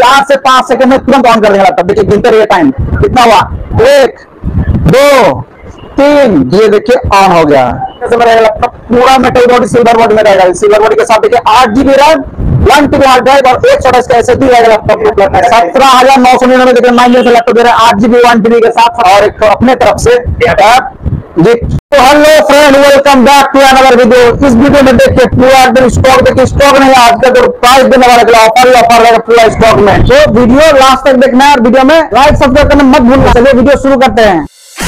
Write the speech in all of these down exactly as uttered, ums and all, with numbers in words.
चार से पांच सेकंड में तुरंत ऑन कर देगा लैपटॉप। देखिए गिनते रहिए टाइम कितना हुआ, एक दो तीन, ये देखिए ऑन हो गया। कैसे रहेगा लैपटॉप, पूरा मेटल बॉडी सिल्वर बॉडी में रहेगा। सिल्वर बॉडी के साथ देखिए आठ GB RAM, one TB hard drive और एक सौ अट्ठाईस का एसएसडी रहेगा लैपटॉप। सत्रह हजार नौ सौ निन्यानवे देखिए माइनस से लैपटॉप दे रहे हैं आठ जीबी वन टीबी के साथ और एक अपने तरफ से जी। तो hello friend, welcome back to another video. इस वीडियो में देखिए पूरा एकदम स्टॉक, देखिए स्टॉक नहीं आज का जो प्राइस देने वाला ऑफर ही ऑफर रहेगा पूरा स्टॉक में। तो वीडियो लास्ट तक देखना है और वीडियो में लाइक सब्सक्राइब करना मत भूलना। चलिए वीडियो शुरू करते हैं।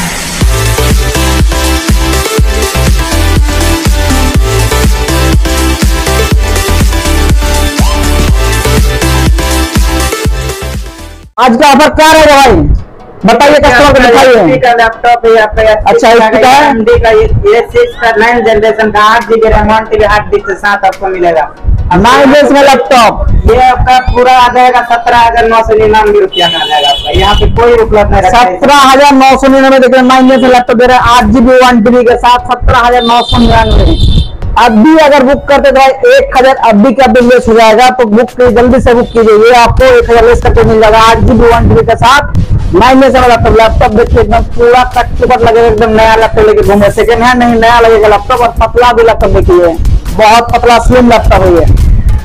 आज का ऑफर क्या रहेगा भाई, बताइए कस्टमर को दिखाइए। का लैपटॉप है आपका, अच्छा इसका है एमडी का, ये सिक्स का नाइन जनरेशन का आठ GB RAM one TB hard disk के साथ आपको मिलेगा नाइन डेज में लैपटॉप। ये आपका पूरा आ जाएगा सत्रह हजार नौ सौ निन्यानवे रुपया का आ जाएगा आपका। यहाँ पे कोई उपलब्ध नहीं रखा है। सत्रह हजार नौ सौ निन्यानवे देखिए नाइन डेज में लैपटॉप दे रहे हैं आठ जीबी वन टीबी के साथ सत्रह हजार नौ सौ निन्यानवे। अभी अगर बुक करते तो भाई एक हजार अभी का बिल लेस हो जाएगा, तो बुक जल्दी से बुक कीजिए। ये आपको एक हजार लेस करके मिल जाएगा आठ जीबी वन टीबी के साथ नाइन डेज में लैपटॉप। लैपटॉप देखिए एकदम पूरा कट लगेगा, एकदम नया लैपटॉप लेके घूमे, सेकेंड हैंड नहीं नया लगेगा लैपटॉप। और पतला भी लैपटॉप देखिए, बहुत पतला स्लिम लैपटॉप है ये।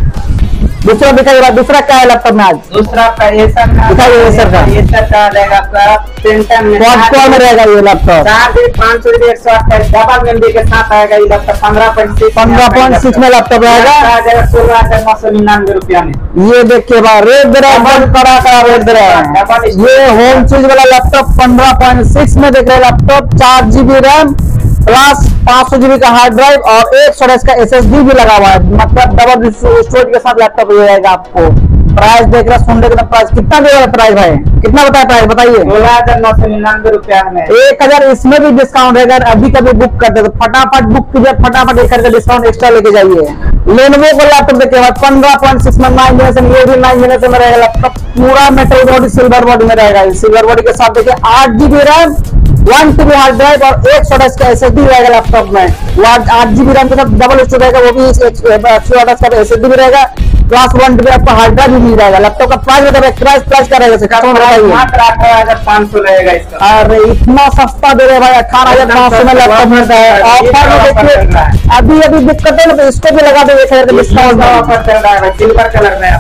दूसरा दिखाइएगा, दूसरा क्या है लैपटॉप में आज? दूसरा आपका एसर का दिखाइए एसर का। एसर का रहेगा आपका प्रिंटर में क्वाड में रहेगा ये लैपटॉप। चार जीबी पाँच सौ जीबी एक सौ अट्ठाईस डबल मेमोरी के साथ आएगा ये लैपटॉप। पंद्रह पॉइंट सिक्स पंद्रह पॉइंट सिक्स में लैपटॉप रहेगा सोलह हजार नौ सौ निन्यानवे रुपया में। ये देखिए भाई रेट दे रहा है, बड़ा का रेट दे रहा है। ये होम चीज वाला लैपटॉप पंद्रह पॉइंट सिक्स में देख रहे हैं लैपटॉप, चार जीबी रैम प्लस पांच सौ जीबी का हार्ड ड्राइव और एक सौ अट्ठाईस का एसएसडी भी लगा हुआ है, मतलब डबल स्टोरेज के साथ लैपटॉप ये रहेगा आपको। प्राइस देख रहे हैं, सुन रहे प्राइस कितना दे रहा है, प्राइस भाई कितना बताया प्राइस बताइए? सोलह हजार नौ सौ निन्यानवे रुपया में। एक हजार इसमें भी डिस्काउंट रहेगा। अभी कभी बुक करते तो फटाफट बुक कीजिए, फटाफट एक करके डिस्काउंट एक्स्ट्रा लेके जाइए। लेनोवो का लैपटॉप देखिए पंद्रह पॉइंट सिक्स में नाइन जनरेशन, ये भी नाइन जनरेशन में रहेगा लैपटॉप। पूरा मेटल बॉडी सिल्वर बॉडी में रहेगा। सिल्वर बॉडी के साथ देखिए आठ GB RAM one TB hard drive और एक सौ अट्ठाईस का एसएसडी रहेगा लैपटॉप में। आठ जीबी रैम के साथ डबल स्टोरेज रहेगा, वो भी एक सौ अट्ठाईस का एसएसडी भी रहेगा प्लस वन टीबी आपका हार्ड ड्राइव भी मिल जाएगा। लैपटॉप का प्राइस बताइए, प्राइस प्राइस क्या रहेगा? मात्र अठारह हजार पाँच सौ रहेगा इसका। अरे इतना सस्ता दे रहे भाई, अठारह हजार पाँच सौ में लैपटॉप मिलता है। ऑफर में देखिए अभी अभी बुक करते हैं ना तो इसको भी लगा दो एक हजार का डिस्काउंट ऑफर चल रहा है। सिल्वर कलर में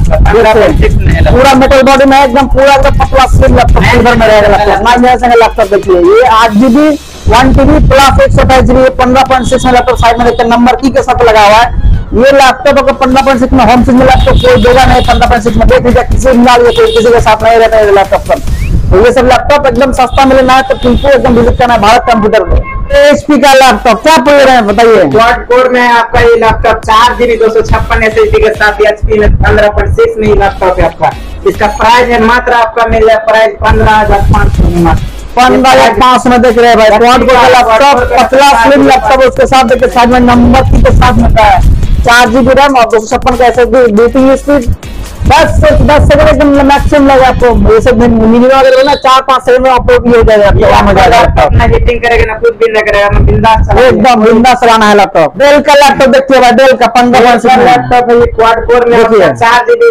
आपका पूरा मेटल बॉडी में एकदम पूरा एकदम पतला स्लिम लैपटॉप सिल्वर में रहेगा लैपटॉप। नाइन जनरेशन का लैपटॉप देखिए, ये आठ जीबी वन टीबी प्लस एक सौ अट्ठाईस जीबी पंद्रह पॉइंट सिक्स में लैपटॉप साइड में देखते नंबर की के साथ लगा हुआ है। ये लैपटॉप अगर पंद्रह पॉइंट सिक्स में होम चीज में लैपटॉप कोई देगा नहीं। पंद्रह पॉइंट सिक्स में देख लीजिए किसी मिला कोई किसी के साथ नहीं रहता है लैपटॉप पर। तो ये सब लैपटॉप एकदम सस्ता मिलना है तो तुमको एकदम विजिट करना है भारत कंप्यूटर में। एचपी का लैपटॉप क्या पड़ रहे हैं बताइए? क्वाड कोर में आपका ये लैपटॉप चार जीबी दो सौ छप्पन एसएसडी के साथ एचपी में पंद्रह पॉइंट सिक्स में लैपटॉप है आपका। इसका प्राइस है मात्र आपका मिल जाए प्राइस पंद्रह हजार पाँच सौ में। पंद्रह हजार पाँच सौ में देख रहे हैं भाई क्वाड कोर का लैपटॉप, पतला स्लिम लैपटॉप। उसके साथ देखिए साइड में नंबर की के साथ मिलता है, चार जीबी रैम और दो सौ छप्पन का एसएसडी। बूटिंग स्पीड दस से दस सेकंड एकदम मैक्सिमम लगेगा आपको। ये सब मिनिमम अगर ना चार पांच सेकंड में अपलोड भी हो जाएगा लैपटॉप। ना हीटिंग करेगा ना कुछ भी नहीं करेगा, बिंदास एकदम बिंदास चलाना है लैपटॉप। डेल का लैपटॉप देखिए भाई, डेल का पंद्रह पॉइंट सिक्स लैपटॉप है ये क्वाड कोर में चार जीबी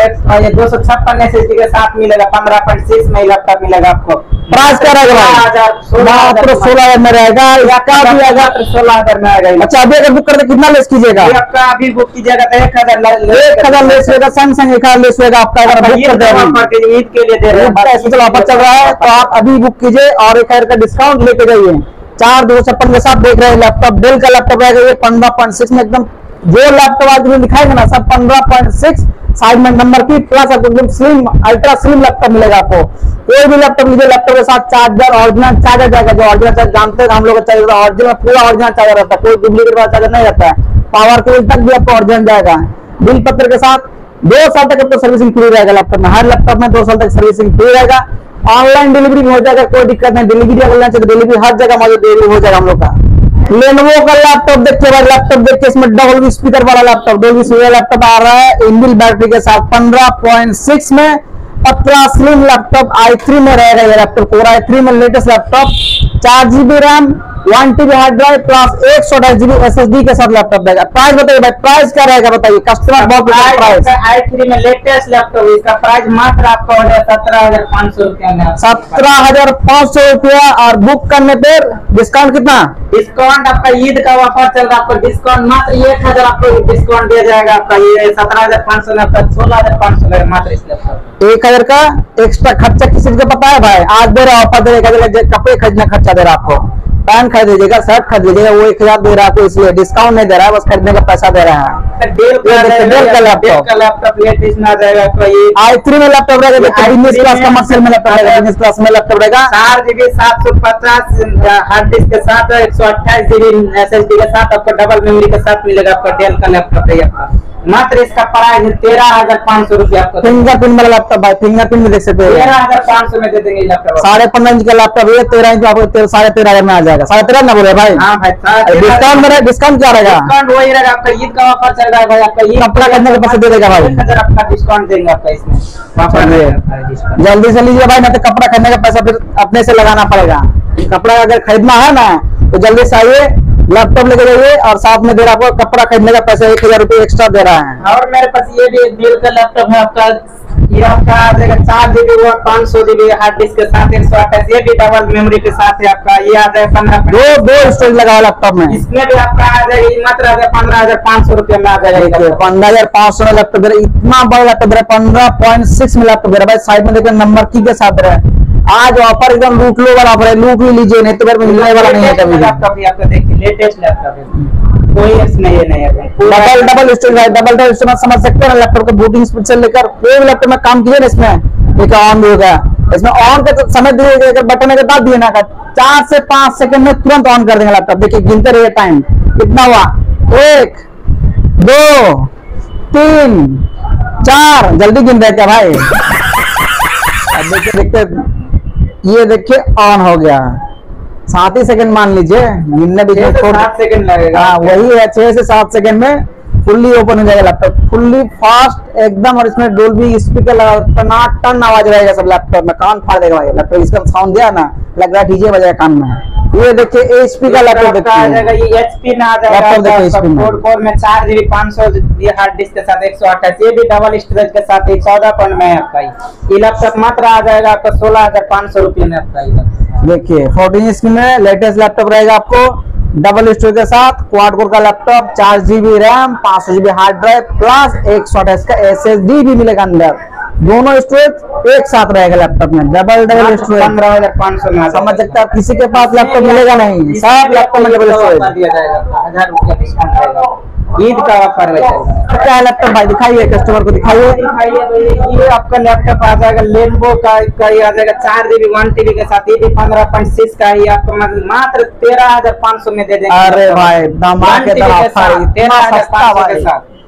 वन दो सौ छप्पन एसएसडी के साथ मिलेगा। पंद्रह पॉइंट सिक्स में लैपटॉप मिलेगा आपको। प्राइस क्या रहेगा? मात्र सोलह हजार में रहेगा। इसका भी अगर सोलह हजार में आएगा। अच्छा अभी अगर बुक करते कितना लेस कीजिएगा? आपका अभी बुक कीजिएगा तो एक हजार एक हजार लेस होगा, सैमसंग एक हजार लेस होगा आपका अगर बुक कर दे ईद के लिए दे रहे हैं। स्पेशल ऑफर चल रहा है तो आप अभी बुक कीजिए और एक हजार का डिस्काउंट लेके जाइए। चार दो सौ छप्पन के साथ देख रहे हैं लैपटॉप, डेल का लैपटॉप रहेगा ये पंद्रह पॉइंट सिक्स में। एकदम जो लैपटॉप आज भी दिखाएंगे ना सब पंद्रह पॉइंट सिक्स साइड में नंबर की प्लस आपको एकदम स्लिम अल्ट्रा स्लिम लैपटॉप मिलेगा आपको। कोई भी लैपटॉप लीजिए, लैपटॉप के साथ चार्जर ऑरिजिनल चार्जर जाएगा। जो ऑरिजिनल चार्जर जानते हैं हम लोग चार्जर ऑरिजिनल पूरा ऑरिजिनल चार्जर रहता है, कोई डुप्लीकेट वाला चार्जर नहीं रहता है। पावर केबल तक भी आपको ऑरिजिनल जाएगा। बिल पत्र के साथ दो साल तक आपको सर्विसिंग फ्री रहेगा लैपटॉप में। हर लैपटॉप में दो साल तक सर्विसिंग फ्री रहेगा। ऑनलाइन डिलीवरी हो जाएगा, कोई दिक्कत नहीं। डिलीवरी अगर लेना चाहिए तो डिलीवरी हर जगह मौजूद डिलीवरी हो जाएगा हम लोग का। लेनोवो का लैपटॉप देखिए भाई, लैपटॉप देखिए इसमें डबल स्पीकर वाला लैपटॉप, डबल स्पीकर लैपटॉप आ रहा है इनबिल्ट बैटरी के साथ पंद्रह पॉइंट सिक्स में। पतला स्लिम लैपटॉप आई थ्री में रहेगा ये लैपटॉप, कोर आई थ्री में लेटेस्ट लैपटॉप। चार GB RAM one TB hard drive plus एक सौ अठाईस जीबी एस एस डी के साथ लैपटॉप रहेगा। प्राइस बताइए भाई, प्राइस क्या रहेगा बताइए, कस्टमर बहुत प्राइस। आई थ्री में लेटेस्ट लैपटॉप, इसका प्राइस मात्र आपका हो जाएगा सत्रह हजार पाँच सौ रुपया में। सत्रह हजार पाँच सौ रुपया और बुक करने पर डिस्काउंट कितना? डिस्काउंट आपका ईद का ऑफर चल रहा है, आपको डिस्काउंट मात्र एक हजार आपको डिस्काउंट दिया जाएगा। आपका ये सत्रह हजार पाँच सौ में आपका सोलह हजार पाँच सौ मात्र इस लैपटॉप। एक हजार का एक्स्ट्रा खर्चा किसी को पता है भाई? आज दे रहा ऑफर दे रहा, कपड़े खरीदना खर्चा दे रहा आपको, पैंट खरीद लीजिएगा, शर्ट खरीद लीजिएगा, वो एक हजार दे रहा है आपको, इसलिए डिस्काउंट नहीं दे रहा है, बस खरीदने का पैसा दे रहा है। डेल का लैपटॉप लेटेस्ट में आ जाएगा आपका ये आई थ्री में लैपटॉप रहेगा, बिजनेस क्लास कमर्शियल में लैपटॉप रहेगा, बिजनेस क्लास में लैपटॉप रहेगा। चार जीबी सात सौ पचास हार्ड डिस्क के साथ एक सौ अट्ठाईस जीबी एस एस डी के साथ आपको डबल मेमोरी के साथ मिलेगा। आपका डेल का लैपटॉप है आपका, मात्र इसका प्राइस है तेरह हजार पाँच सौ रुपया आपको। फिंगरप्रिंट वाला लैपटॉप भाई, फिंगरप्रिंट में देख सकते हैं, तेरह हजार पाँच सौ में दे देंगे लैपटॉप। साढ़े पंद्रह इंच का लैपटॉप ये तेरह इंच आपको साढ़े तेरह हजार में आ जाएगा। साढ़े तेरह ना बोले भाई? हाँ भाई, डिस्काउंट में डिस्काउंट क्या रहेगा? डिस्काउंट वही रहेगा आपका, ईद का ऑफर चल रहा है भाई। आपका ये कपड़ा खरीदने के पैसे दे देगा भाई, एक हजार आपका डिस्काउंट देंगे आपका इसमें। जल्दी से लीजिए भाई, ना तो कपड़ा खरीदने का पैसा फिर अपने से लगाना पड़ेगा। कपड़ा अगर खरीदना है ना तो जल्दी से आइए, लैपटॉप लेके जाइए और साथ में दे रहा आपको कपड़ा खरीदने का पैसा एक हजार रुपये एक्स्ट्रा दे रहा है। और मेरे पास ये भी डेल का लैपटॉप है आपका, ये आपका आ जाएगा चार जीबी व पाँच सौ जीबी हार्ड डिस्क के साथ एक सौ अट्ठाईस, ये भी डबल मेमोरी के साथ है आपका। ये आ जाएगा पंद्रह दो दो स्टोरेज लगा हुआ लैपटॉप में, इसमें भी आपका आ जाएगा मात्र आ जाएगा पंद्रह हजार पाँच सौ रुपये में आ जाएगा। पंद्रह हजार पाँच सौ में लैपटॉप दे रहा है, इतना बड़ा लैपटॉप दे रहा है, पंद्रह पॉइंट सिक्स में लैपटॉप दे रहा है भाई। साइड में देखिए नंबर की के साथ दे रहा है। आज ऑफर एकदम लूट लो वाला ऑफर है, लूट भी लीजिए, नहीं तो फिर मिलने वाला नहीं है कभी। लैपटॉप भी आपका देखिए लेटेस्ट लैपटॉप है, कोई इसमें ये नहीं है। डबल डबल स्टोरेज है, डबल डबल स्टोरेज समझ सकते हैं लैपटॉप का बूटिंग स्पीड से लेकर कोई भी लैपटॉप में काम किए ना इसमें, एक ऑन भी होगा इसमें, ऑन के समय दिए बटन के दाब दिए ना का चार से पांच सेकंड में तुरंत ऑन कर देंगे लैपटॉप। देखिए गिनते रहिए टाइम कितना हुआ, एक दो तीन चार, जल्दी गिन रहे क्या भाई? अब देखिए देखते ये देखिए ऑन हो गया, सात ही सेकंड मान लीजिए, गिनने बीच में सात सेकंड लगेगा। हाँ वही है, छह से सात सेकंड में फुल्ली ओपन हो जाएगा लैपटॉप, फुल्ली फास्ट एकदम। और इसमें डोल्बी स्पीकर लगा, टनाटन आवाज रहेगा सब लैपटॉप में, कान फाड़ देगा भाई लैपटॉप। इसका साउंड दिया ना, लग रहा है डीजे बजाएगा कान में। ये देखिए एचपी का लैपटॉप आ जाएगा, ये एचपी में आ जाएगा फोर कोर में चार जीबी पाँच सौ ये हार्ड डिस्क के साथ एक सौ अट्ठाईस, ये भी डबल स्टोरेज के साथ एक चौदह पॉइंट में आपका ये लैपटॉप मात्र आ जाएगा आपका सोलह हजार पाँच सौ रुपये में आपका। देखिए फोर्टीन इंच में लेटेस्ट लैपटॉप रहेगा आपको, डबल स्टोरेज के साथ, क्वाड कोर का लैपटॉप, चार जीबी रैम, पाँच सौ जीबी हार्ड ड्राइव प्लस एक सौ अट्ठाईस का एस एस डी भी मिलेगा अंदर। दोनों स्टोरेज एक साथ रहेगा लैपटॉप में, डबल डबल स्टोरेज। पंद्रह हजार पाँच सौ में समझ सकते हैं, किसी के पास लैपटॉप मिलेगा नहीं, सब लैपटॉप में डबल स्टोरेज दिया जाएगा, हजार रुपया डिस्काउंट रहेगा, ईद का ऑफर रहेगा। क्या है लैपटॉप भाई, दिखाइए कस्टमर को, दिखाइए दिखाइए। तो ये आपका लैपटॉप आ जाएगा लेनोवो का, का ये आ जाएगा चार जीबी वन टीबी के साथ, ये भी पंद्रह पॉइंट सिक्स का ही आपको मात्र तेरह हजार पाँच सौ में दे देंगे। अरे भाई धमाकेदार ऑफर, इतना सस्ता भाई,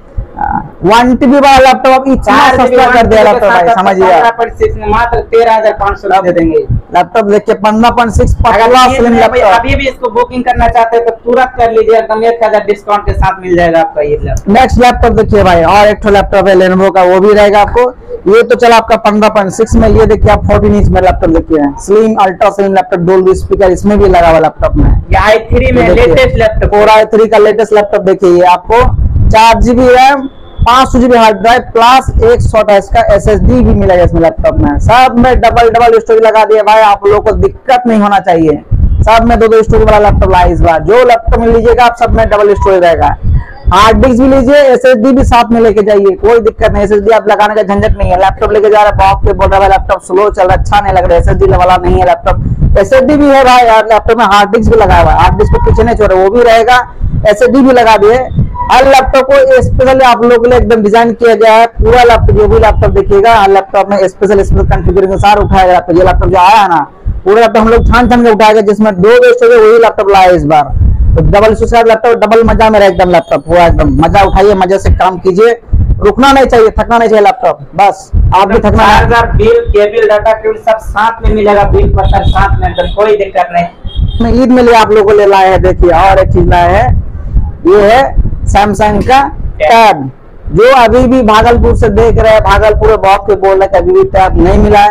वन टीबी वाला लैपटॉप इतना सस्ता कर दिया लैपटॉप भाई, समझिए मात्र तेरह हजार पाँच सौ दे देंगे लैपटॉप। देखिए पंद्रह पॉइंट सिक्स लैपटॉप, अभी भी इसको बुकिंग करना चाहते हैं तो तुरंत कर लीजिए, एकदम एक हजार डिस्काउंट के साथ मिल जाएगा आपका ये लैपटॉप। नेक्स्ट लैपटॉप देखिए भाई, और एक लैपटॉप है लेनोवो का, वो भी रहेगा आपको। ये तो चला आपका पंद्रह पॉइंट सिक्स में, ये देखिए आप फोर्टीन इंच में लैपटॉप देखिए, slim ultra slim laptop, Dolby speaker इसमें भी लगा हुआ लैपटॉप में। ये आई थ्री में लेटेस्ट लैपटॉप, और आई थ्री का लेटेस्ट लैपटॉप देखिए, ये आपको चार जीबी रैम, पाँच सौ जीबी हार्ड ड्राइव प्लस एक सौ अट्ठाईस का एस एस डी भी मिलेगा इसमें लैपटॉप में। सब में डबल डबल स्टोरेज लगा दिए भाई, आप लोगों को दिक्कत नहीं होना चाहिए, सब में दो दो स्टोरेज वाला लैपटॉप लाए इस बार। जो लैपटॉप में लीजिएगा आप सब में डबल स्टोरेज रहेगा, हार्ड डिस्क भी लीजिए, एस एस डी भी साथ में लेके जाइए, कोई दिक्कत नहीं। एस एस डी आप लगाने का झंझट नहीं है, लैपटॉप लेके जा रहे बहुत के बोल रहा है लैपटॉप स्लो चल रहा है, अच्छा नहीं लग रहा है, एस एस डी वाला नहीं है लैपटॉप। एस एस डी भी है भाई यार लैपटॉप में, हार्ड डिस्क भी लगा हुआ है, हार्ड डिस्क को पीछे नहीं छोड़ वो भी रहेगा, एस एस डी भी लगा दिए। हर लैपटॉप को स्पेशली आप लोगों के लिए एकदम डिजाइन किया गया है, पूरा लैपटॉप जो भी लैपटॉप देखिएगा हर लैपटॉप में स्पेशल स्पेशल कॉन्फ़िगरेशन सार उठाया गया है। ये लैपटॉप जो आया है ना, पूरा लैपटॉप हम लोग छान छान के उठाएगा, जिसमें दो दो स्टोरेज वही लैपटॉप लाया इस बार। तो डबल स्टोरेज लैपटॉप डबल मजा में रहे एकदम लैपटॉप, हुआ एकदम मजा उठाइए, मजे से काम कीजिए, रुकना नहीं चाहिए, थकना नहीं चाहिए लैपटॉप, बस आप भी थकना charger, bill, cable, data cable सब साथ में मिलेगा, बिल पत्थर साथ में, एकदम कोई दिक्कत नहीं। ईद में लिए आप लोगों को ले लाए हैं। देखिए और एक चीज लाए है, ये है सैमसंग का टैब, जो अभी भी भागलपुर से देख रहे हैं, भागलपुर में बहुत कोई बोल रहे हैं अभी भी टैब नहीं मिला है,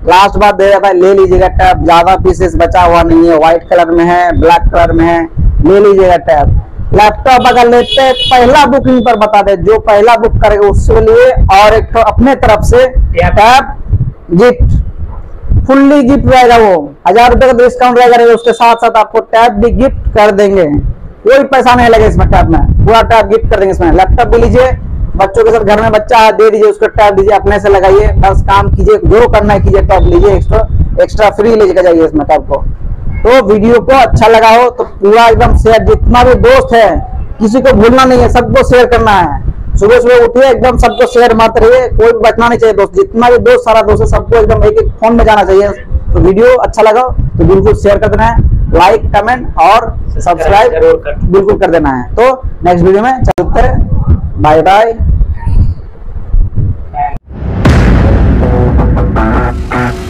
लास्ट बात दे रहा भाई, ले लीजिएगा टैब, ज्यादा पीसेस बचा हुआ नहीं है, व्हाइट कलर में है, ब्लैक कलर में है, ले लीजिएगा टैब। लैपटॉप अगर लेते हैं पहला बुकिंग पर बता दे, जो पहला बुक करेगा उसके लिए और एक तो अपने तरफ से टैब गिफ्ट, फुल्ली गिफ्ट रहेगा, वो हजार रुपए का डिस्काउंट रहेगा, उसके साथ साथ आपको टैब भी गिफ्ट कर देंगे, कोई पैसा नहीं लगेगा इसमें, टैब में पूरा टैब गिफ्ट कर देंगे इसमें। लैपटॉप भी लीजिए, बच्चों के साथ घर में बच्चा है दे दीजिए, उसको टैब दीजिए, अपने से लगाइए, बस काम कीजिए, जो करना है कीजिए, टैब लीजिए, एक्स्ट्रा एक्स्ट्रा फ्री लेके जाइए इसमें टैब को। तो वीडियो को अच्छा लगा हो तो पूरा एकदम शेयर, जितना भी दोस्त है किसी को भूलना नहीं है, सबको शेयर करना है। सुबह सुबह उठिए एकदम सबको शेयर मारते रहिए, कोई बचना नहीं चाहिए दोस्त, जितना भी दोस्त सारा दोस्त है सबको एकदम एक एक फोन में जाना चाहिए। तो वीडियो अच्छा लगा तो बिल्कुल शेयर कर देना है, लाइक कमेंट और सब्सक्राइब बिल्कुल कर देना है। तो नेक्स्ट वीडियो में चलते हैं, बाय बाय।